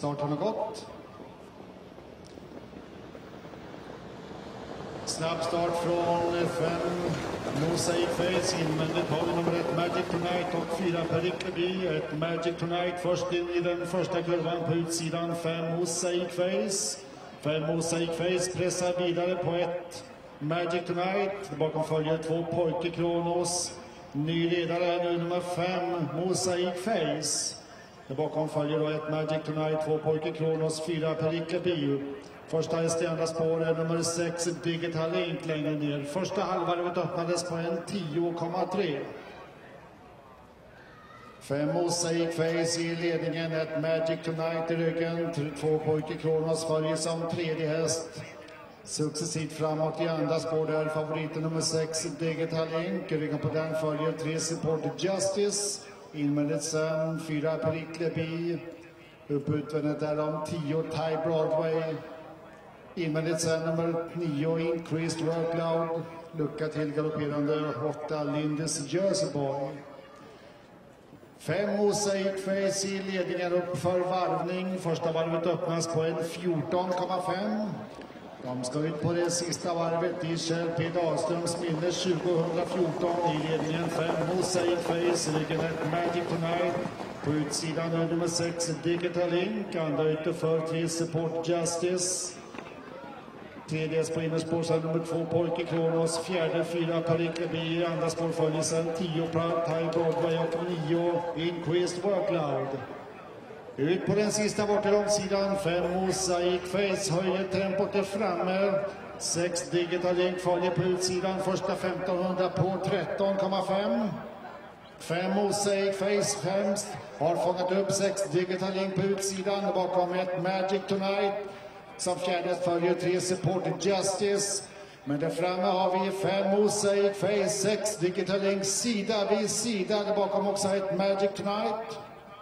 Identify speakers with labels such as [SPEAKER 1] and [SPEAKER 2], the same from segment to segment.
[SPEAKER 1] Starten har gått. Snabb start från 5 Mosaic Face, invändigt har vi nummer 1 Magic Tonight och 4 Perikleby. 1 Magic Tonight först in i den första kurvan på utsidan. 5 Mosaic Face. 5 Mosaic Face pressar vidare på 1 Magic Tonight. Bakom följer 2 Pojke Kronos. Ny ledare är nu nummer 5 Mosaic Face. Bakom följer då 1 Magic Tonight, 2 Pojke Kronos, 4 Perikleby. Första häst i andra spår är nummer 6 Digital Link längre ner. Första halvvarvet öppnades på en 10,3. 5 Mosaic Face i ledningen, 1 Magic Tonight i ryggen. 2 Pojke Kronos följer som tredje häst. Successivt framåt i andra spår där favoriten nummer 6 Digital Link. I ryggen på den följer 3 Support Justice. Invändigt sen 4 Perikleby. Upp utvändigt är de 10 Thai Broadway. Invändigt sen nummer 9 Increased Workload. Lucka till galopperande 8 Lindes Jersey Boy. 5 Mosaic Face i ledningen upp för varvning. Första varvet öppnas på en 14,5. De ska ut på det sista varvet i Kjell P. Dahlströms minne 2014 i ledningen. 5 Mosaic Face, ryggen 1 Magic Tonight. På utsidan är nummer 6 Digital Link. Andra ute för 3 Support Justice. Tredje på innerspår sen nummer 2 Pojke Kronos. Fjärde 4 Perikleby. Andra spår följer sen 10 Thai Broadway och 9 Increased Workload. Ut på den sista bort till omsidan. 5 Mosaic Face höjer tempot är framme. 6 Digital Link följer på utsidan. Första 1500 på 13,5. 5 Mosaic Face främst. Har fångat upp 6 Digital Link på utsidan. Bakom 1 Magic Tonight. Som fjärde följer 3 Support Justice. Men där framme har vi 5 Mosaic Face, 6 Digital Link sida vid sida. Där bakom också 1 Magic Tonight.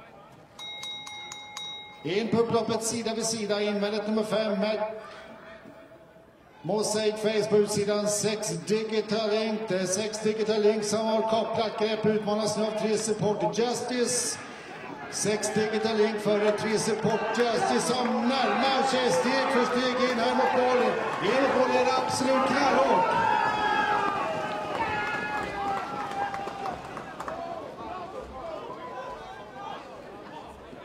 [SPEAKER 1] In på upploppet sida vid sida, invändigt nummer 5 Mosaic Face på utsidan, 6 Digital Link. Det är 6 Digital Link som har kopplat grepp, utmanas nu av 3 Support Justice. 6 Digital Link före 3 Support Justice som närmar sig steg för steg in här mot mål. In mot mål är absolut knallhårt.